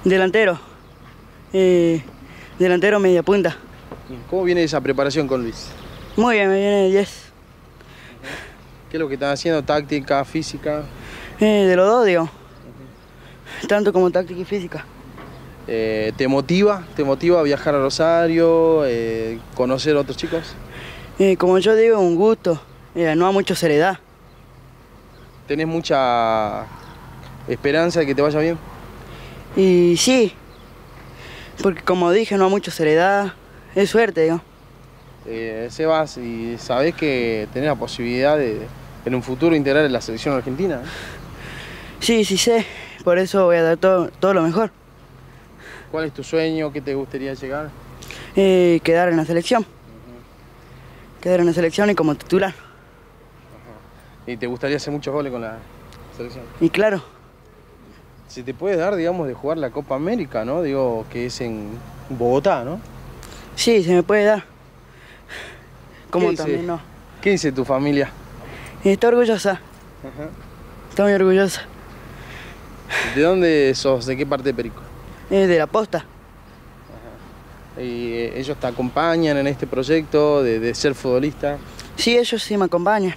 Delantero. Delantero media punta. ¿Cómo viene esa preparación con Luis? Muy bien, me viene de 10. ¿Qué es lo que están haciendo? ¿Táctica, física? De los dos, digo. Tanto como táctica y física. ¿Te motiva? ¿Te motiva a viajar a Rosario? ¿Conocer a otros chicos? Como yo digo, un gusto. No hay mucha seriedad. ¿Tenés mucha esperanza de que te vaya bien? Y sí, porque como dije, no hay mucha seriedad. Es suerte, digo. Sebas, y sabés que tenés la posibilidad de en un futuro integrar en la selección argentina, ¿eh? Sí, sí sé. Por eso voy a dar todo lo mejor. ¿Cuál es tu sueño? ¿Qué te gustaría llegar? Quedar en la selección. Quedar en la selección y como titular. ¿Y te gustaría hacer muchos goles con la selección? Y claro. Si te puede dar, digamos, de jugar la Copa América, ¿no? Digo, que es en Bogotá, ¿no? Sí, se me puede dar. Como también no. ¿Qué dice tu familia? Está orgullosa. Ajá. Está muy orgullosa. ¿De dónde sos? ¿De qué parte de Perico? De la posta. Ajá. ¿Y ellos te acompañan en este proyecto de ser futbolista? Sí, ellos sí me acompañan.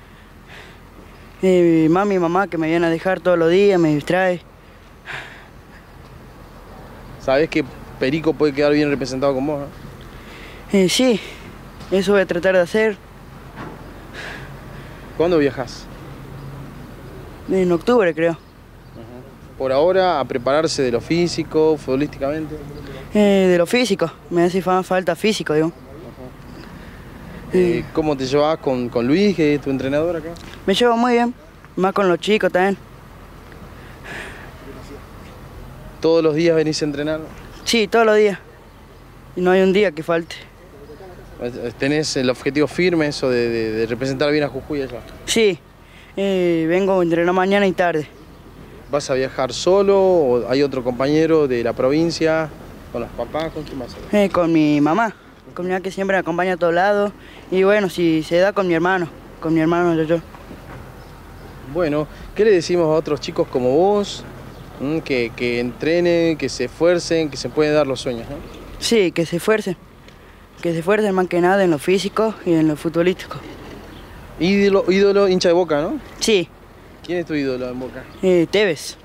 Mi mami y mamá que me vienen a dejar todos los días, me distrae. ¿Sabés que Perico puede quedar bien representado con vos, no? Sí, eso voy a tratar de hacer. ¿Cuándo viajas? En octubre, creo. Por ahora, a prepararse de lo físico, futbolísticamente. De lo físico, me hace falta físico, digo. ¿Cómo te llevas con Luis, que es tu entrenador acá? Me llevo muy bien, más con los chicos también. ¿Todos los días venís a entrenar? Sí, todos los días. Y no hay un día que falte. ¿Tenés el objetivo firme, eso de representar bien a Jujuy allá? Sí, vengo a entrenar mañana y tarde. ¿Vas a viajar solo o hay otro compañero de la provincia? ¿Con los papás? ¿Con quién vas a ir? Con mi mamá. Con mi mamá que siempre me acompaña a todos lados. Y bueno, si se da con mi hermano yo. Bueno, ¿qué le decimos a otros chicos como vos? Que entrenen, que se esfuercen, que se pueden dar los sueños, ¿no? Sí, que se esfuercen. Que se esfuercen más que nada en lo físico y en lo futbolístico. Ídolo hincha de Boca, ¿no? Sí. ¿Quién es tu ídolo en Boca? Tevez.